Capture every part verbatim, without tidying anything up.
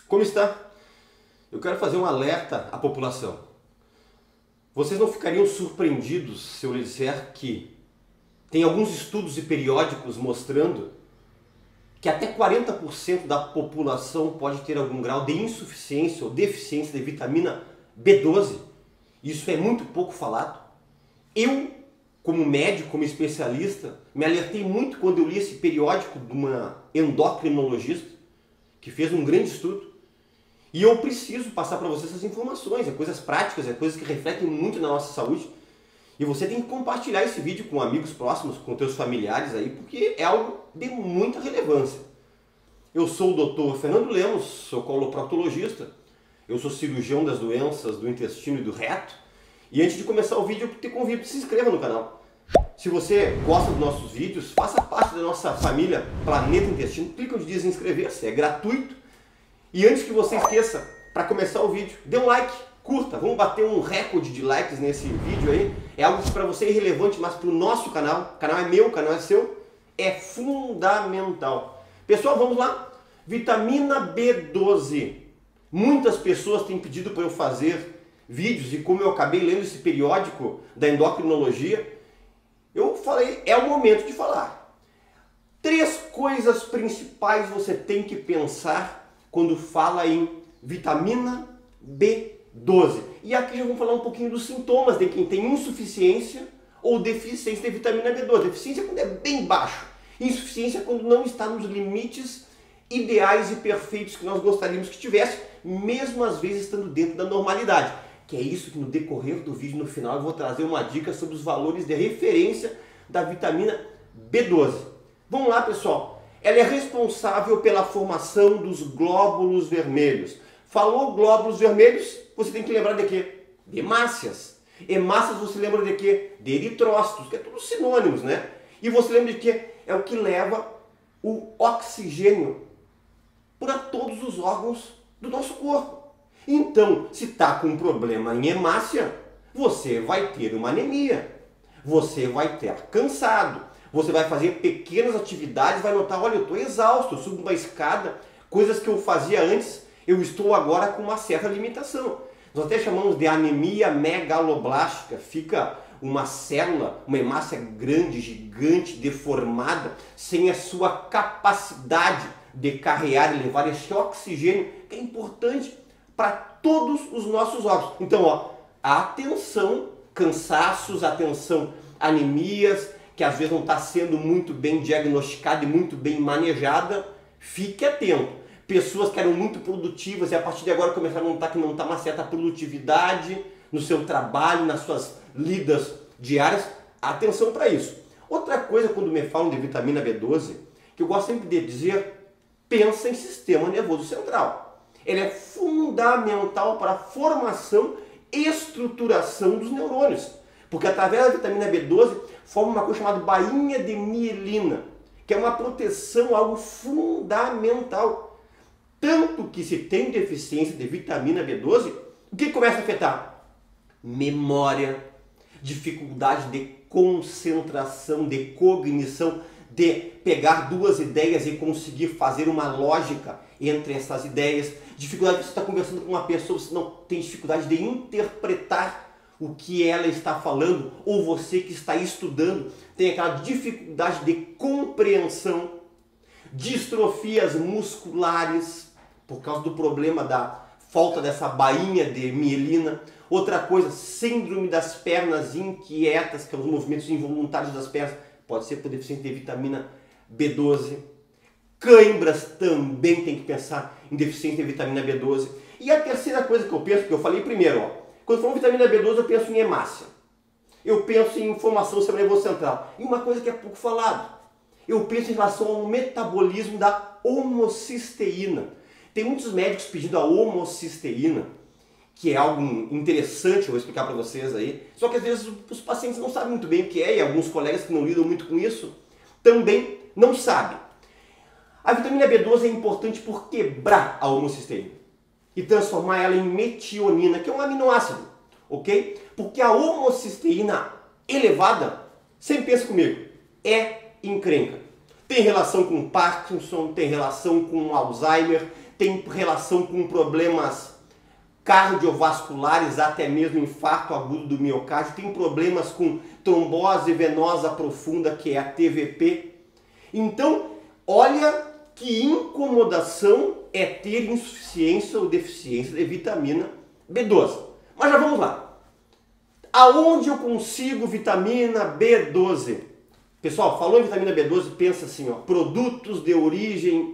Como está? Eu quero fazer um alerta à população. Vocês não ficariam surpreendidos se eu lhe disser que tem alguns estudos e periódicos mostrando que até quarenta por cento da população pode ter algum grau de insuficiência ou deficiência de vitamina B doze. Isso é muito pouco falado. Eu, como médico, como especialista, me alertei muito quando eu li esse periódico de uma endocrinologista que fez um grande estudo. E eu preciso passar para vocês essas informações, é coisas práticas, é coisas que refletem muito na nossa saúde. E você tem que compartilhar esse vídeo com amigos próximos, com teus familiares aí, porque é algo de muita relevância. Eu sou o doutor Fernando Lemos, sou coloproctologista, eu sou cirurgião das doenças do intestino e do reto. E antes de começar o vídeo, eu te convido que se inscreva no canal. Se você gosta dos nossos vídeos, faça parte da nossa família Planeta Intestino, clica onde diz inscrever-se, é gratuito. E antes que você esqueça, para começar o vídeo, dê um like, curta, vamos bater um recorde de likes nesse vídeo aí. É algo que para você é irrelevante, mas para o nosso canal, o canal é meu, o canal é seu, é fundamental. Pessoal, vamos lá. Vitamina B doze. Muitas pessoas têm pedido para eu fazer vídeos e como eu acabei lendo esse periódico da endocrinologia, eu falei, é o momento de falar. Três coisas principais você tem que pensar quando fala em vitamina B doze. E aqui já vamos falar um pouquinho dos sintomas de quem tem insuficiência ou deficiência de vitamina B doze. Deficiência quando é bem baixo. Insuficiência quando não está nos limites ideais e perfeitos que nós gostaríamos que tivesse, mesmo às vezes estando dentro da normalidade. Que é isso que no decorrer do vídeo, no final, eu vou trazer uma dica sobre os valores de referência da vitamina B doze. Vamos lá, pessoal. Ela é responsável pela formação dos glóbulos vermelhos. Falou glóbulos vermelhos, você tem que lembrar de quê? De hemácias. Hemácias você lembra de quê? De eritrócitos, que é tudo sinônimos, né? E você lembra de quê? É o que leva o oxigênio para todos os órgãos do nosso corpo. Então, se está com um problema em hemácia, você vai ter uma anemia. Você vai estar cansado. Você vai fazer pequenas atividades, vai notar, olha, eu estou exausto, eu subo uma escada, coisas que eu fazia antes, eu estou agora com uma certa limitação. Nós até chamamos de anemia megaloblástica, fica uma célula, uma hemácia grande, gigante, deformada, sem a sua capacidade de carregar e levar esse oxigênio, que é importante para todos os nossos órgãos. Então, ó, atenção, cansaços, atenção, anemias, que às vezes não está sendo muito bem diagnosticada e muito bem manejada, fique atento. Pessoas que eram muito produtivas e a partir de agora começaram a notar que não está uma certa produtividade no seu trabalho, nas suas lidas diárias, atenção para isso. Outra coisa, quando me falam de vitamina B doze, que eu gosto sempre de dizer, pensa em sistema nervoso central. Ele é fundamental para a formação e estruturação dos neurônios. Porque através da vitamina B doze forma uma coisa chamada bainha de mielina, que é uma proteção, algo fundamental. Tanto que se tem deficiência de vitamina B doze, o que começa a afetar? Memória, dificuldade de concentração, de cognição, de pegar duas ideias e conseguir fazer uma lógica entre essas ideias, dificuldade de você estar conversando com uma pessoa, você não tem dificuldade de interpretar o que ela está falando, ou você que está estudando tem aquela dificuldade de compreensão, distrofias musculares, por causa do problema da falta dessa bainha de mielina. Outra coisa, síndrome das pernas inquietas, que são os movimentos involuntários das pernas, pode ser por deficiência de vitamina B doze. Cãibras também tem que pensar em deficiência de vitamina B doze. E a terceira coisa que eu penso, que eu falei primeiro, ó, quando eu falo vitamina B doze, eu penso em hemácia. Eu penso em informação sobre o nervoso central. E uma coisa que é pouco falado, eu penso em relação ao metabolismo da homocisteína. Tem muitos médicos pedindo a homocisteína, que é algo interessante, eu vou explicar para vocês aí. Só que às vezes os pacientes não sabem muito bem o que é, e alguns colegas que não lidam muito com isso também não sabem. A vitamina B doze é importante por quebrar a homocisteína e transformar ela em metionina, que é um aminoácido, ok? Porque a homocisteína elevada, sempre pensa comigo, é encrenca. Tem relação com Parkinson, tem relação com Alzheimer, tem relação com problemas cardiovasculares, até mesmo infarto agudo do miocárdio, tem problemas com trombose venosa profunda, que é a T V P. Então, olha que incomodação é ter insuficiência ou deficiência de vitamina B doze. Mas já vamos lá. Aonde eu consigo vitamina B doze? Pessoal, falou em vitamina B doze, pensa assim, ó, produtos de origem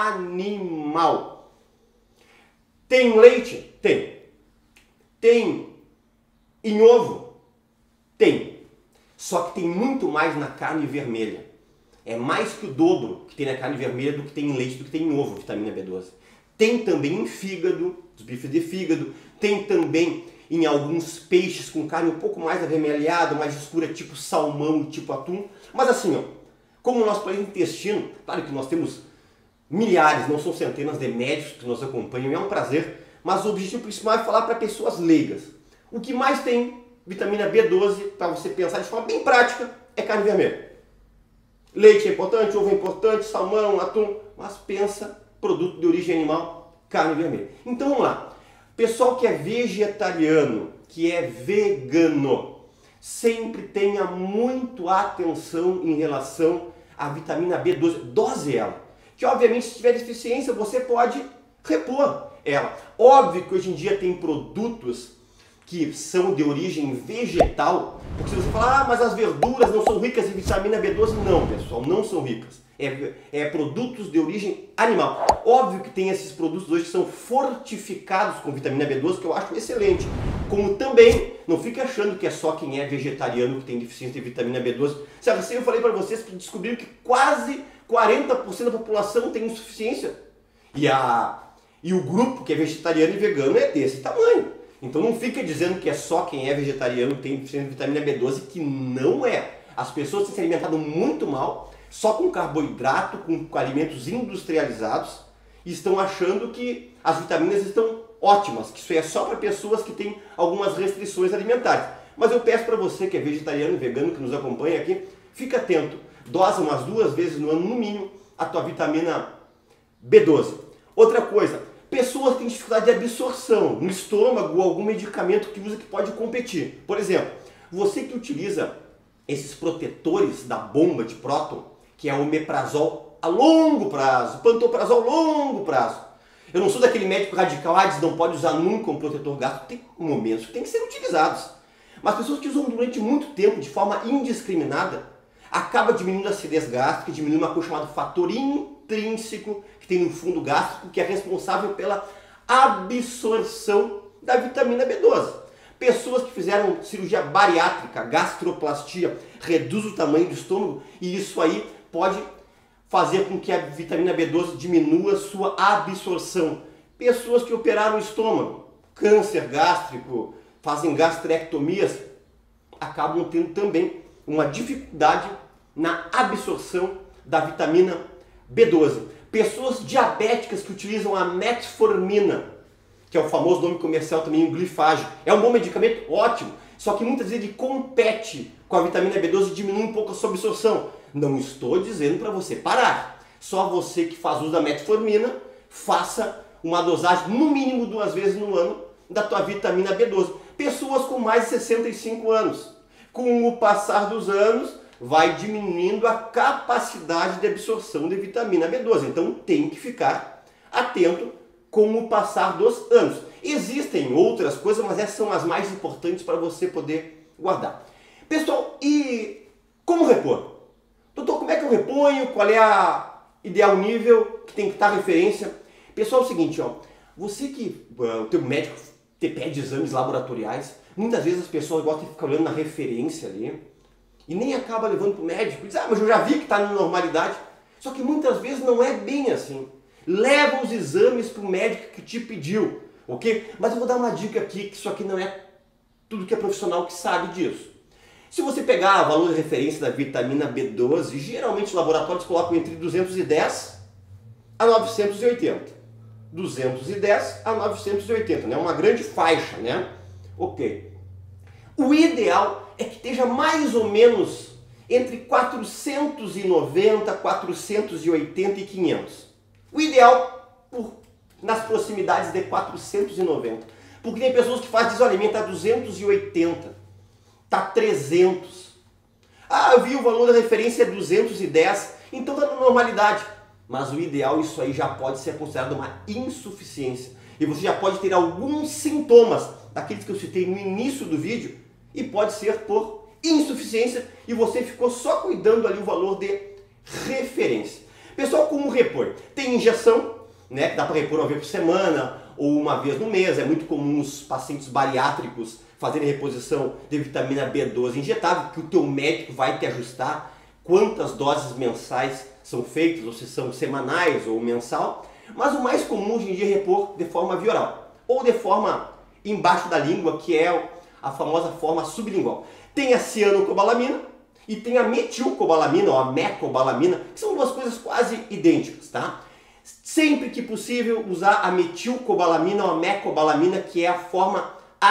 animal. Tem leite? Tem. Tem em ovo? Tem. Só que tem muito mais na carne vermelha. É mais que o dobro que tem na carne vermelha do que tem em leite, do que tem em ovo, vitamina B doze. Tem também em fígado, os bifes de fígado. Tem também em alguns peixes com carne um pouco mais avermelhada, mais escura, tipo salmão e tipo atum. Mas assim, ó, como o nosso planeta intestino, claro que nós temos milhares, não são centenas de médicos que nos acompanham, e é um prazer, mas o objetivo principal é falar para pessoas leigas. O que mais tem vitamina B doze, para você pensar de forma bem prática, é carne vermelha. Leite é importante, ovo é importante, salmão, atum, mas pensa, produto de origem animal, carne vermelha. Então vamos lá. Pessoal que é vegetariano, que é vegano, sempre tenha muito atenção em relação à vitamina B doze. Dose ela. Que obviamente se tiver deficiência você pode repor ela. Óbvio que hoje em dia tem produtos que são de origem vegetal, porque se você falar, ah, mas as verduras não são ricas em vitamina B doze, não, pessoal, não são ricas. É, é produtos de origem animal. Óbvio que tem esses produtos hoje que são fortificados com vitamina B doze, que eu acho excelente. Como também, não fique achando que é só quem é vegetariano que tem deficiência de vitamina B doze. Se assim eu falei para vocês que descobriram que quase quarenta por cento da população tem insuficiência. E, a, e o grupo que é vegetariano e vegano é desse tamanho. Então não fica dizendo que é só quem é vegetariano que tem deficiência de vitamina B doze, que não é. As pessoas têm se alimentado muito mal, só com carboidrato, com, com alimentos industrializados, e estão achando que as vitaminas estão ótimas, que isso é só para pessoas que têm algumas restrições alimentares. Mas eu peço para você que é vegetariano e vegano, que nos acompanha aqui, fica atento, dosa umas duas vezes no ano, no mínimo, a tua vitamina B doze. Outra coisa, pessoas que têm dificuldade de absorção no estômago ou algum medicamento que usa que pode competir. Por exemplo, você que utiliza esses protetores da bomba de próton, que é o omeprazol a longo prazo, pantoprazol a longo prazo. Eu não sou daquele médico radical, ah, diz, não pode usar nunca um protetor gástrico. Tem momentos que tem que ser utilizados. Mas pessoas que usam durante muito tempo, de forma indiscriminada, acaba diminuindo a acidez gástrica, diminuindo uma coisa chamada fator intrínseco que tem no fundo gástrico, que é responsável pela absorção da vitamina B doze. Pessoas que fizeram cirurgia bariátrica, gastroplastia, reduz o tamanho do estômago, e isso aí pode fazer com que a vitamina B doze diminua sua absorção. Pessoas que operaram o estômago, câncer gástrico, fazem gastrectomias, acabam tendo também uma dificuldade na absorção da vitamina B doze. Pessoas diabéticas que utilizam a metformina, que é o famoso nome comercial também, o glifage. É um bom medicamento? Ótimo. Só que muitas vezes ele compete com a vitamina B doze e diminui um pouco a sua absorção. Não estou dizendo para você parar. Só você que faz uso da metformina, faça uma dosagem no mínimo duas vezes no ano da tua vitamina B doze. Pessoas com mais de sessenta e cinco anos. Com o passar dos anos, vai diminuindo a capacidade de absorção de vitamina B doze. Então tem que ficar atento com o passar dos anos. Existem outras coisas, mas essas são as mais importantes para você poder guardar. Pessoal, e como repor? Doutor, como é que eu reponho? Qual é a ideal nível que tem que estar referência? Pessoal, é o seguinte, ó, você que uh, o teu médico te pede exames laboratoriais, muitas vezes as pessoas gostam de ficar olhando na referência ali e nem acaba levando para o médico e diz, ah, mas eu já vi que está na normalidade. Só que muitas vezes não é bem assim. Leva os exames para o médico que te pediu, ok? Mas eu vou dar uma dica aqui, que isso aqui não é tudo que é profissional que sabe disso. Se você pegar o valor de referência da vitamina B doze, geralmente os laboratórios colocam entre duzentos e dez a novecentos e oitenta. duzentos e dez a novecentos e oitenta, né? Uma grande faixa, né? Ok. O ideal é que esteja mais ou menos entre quatrocentos e noventa, quatrocentos e oitenta e quinhentos. O ideal por nas proximidades de quatrocentos e noventa. Porque tem pessoas que fazem, dizem, olha, minha está duzentos e oitenta, está trezentos. Ah, eu vi o valor da referência é duzentos e dez, então está na normalidade. Mas o ideal, isso aí já pode ser considerado uma insuficiência. E você já pode ter alguns sintomas, daqueles que eu citei no início do vídeo, e pode ser por insuficiência e você ficou só cuidando ali o valor de referência. Pessoal, como repor? Tem injeção, né, que dá para repor uma vez por semana ou uma vez no mês. É muito comum os pacientes bariátricos fazerem reposição de vitamina B doze injetável, que o teu médico vai te ajustar quantas doses mensais são feitas, ou se são semanais ou mensal. Mas o mais comum hoje em dia é repor de forma via oral ou de forma embaixo da língua, que é a famosa forma sublingual. Tem a cianocobalamina e tem a metilcobalamina ou a mecobalamina, que são duas coisas quase idênticas, tá? Sempre que possível usar a metilcobalamina ou a mecobalamina, que é a forma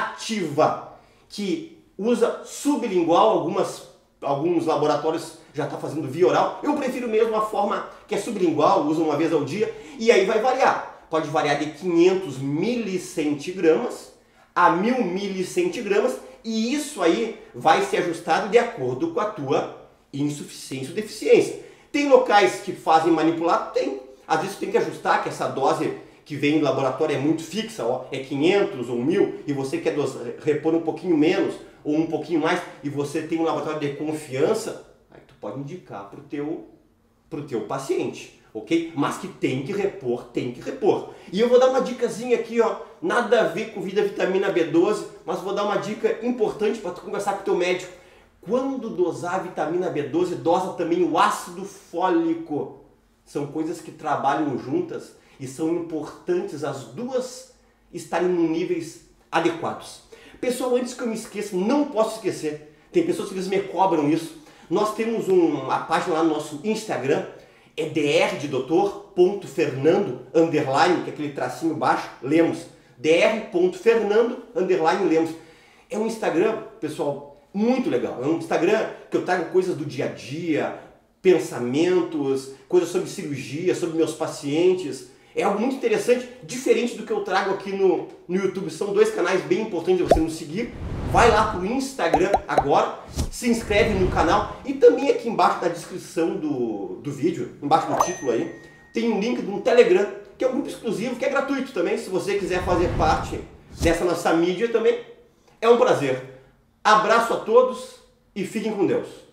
ativa, que usa sublingual. Algumas, alguns laboratórios já estão fazendo via oral. Eu prefiro mesmo a forma que é sublingual, usa uma vez ao dia, e aí vai variar. Pode variar de quinhentos milicentigramas a mil milicentigramas, e isso aí vai ser ajustado de acordo com a tua insuficiência ou deficiência. Tem locais que fazem manipulado? Tem. Às vezes tem que ajustar, que essa dose que vem do laboratório é muito fixa, ó, é quinhentos ou mil, e você quer repor um pouquinho menos ou um pouquinho mais, e você tem um laboratório de confiança, aí tu pode indicar para o teu, pro teu paciente, ok? Mas que tem que repor, tem que repor. E eu vou dar uma dicasinha aqui, ó, nada a ver com vida vitamina B doze, mas vou dar uma dica importante para tu conversar com o teu médico. Quando dosar a vitamina B doze, dosa também o ácido fólico. São coisas que trabalham juntas e são importantes as duas estarem em níveis adequados. Pessoal, antes que eu me esqueça, não posso esquecer, tem pessoas que eles me cobram isso. Nós temos um, uma página lá no nosso Instagram, é dr de doutor ponto fernando underline, que é aquele tracinho baixo, Lemos, dr ponto fernando underline Lemos. É um Instagram, pessoal, muito legal. É um Instagram que eu trago coisas do dia a dia, pensamentos, coisas sobre cirurgia, sobre meus pacientes. É algo muito interessante, diferente do que eu trago aqui no, no YouTube. São dois canais bem importantes de você nos seguir. Vai lá pro Instagram agora, se inscreve no canal e também aqui embaixo na descrição do, do vídeo, embaixo no título aí, tem um link de um Telegram, que é um grupo exclusivo, que é gratuito também. Se você quiser fazer parte dessa nossa mídia também, é um prazer. Abraço a todos e fiquem com Deus.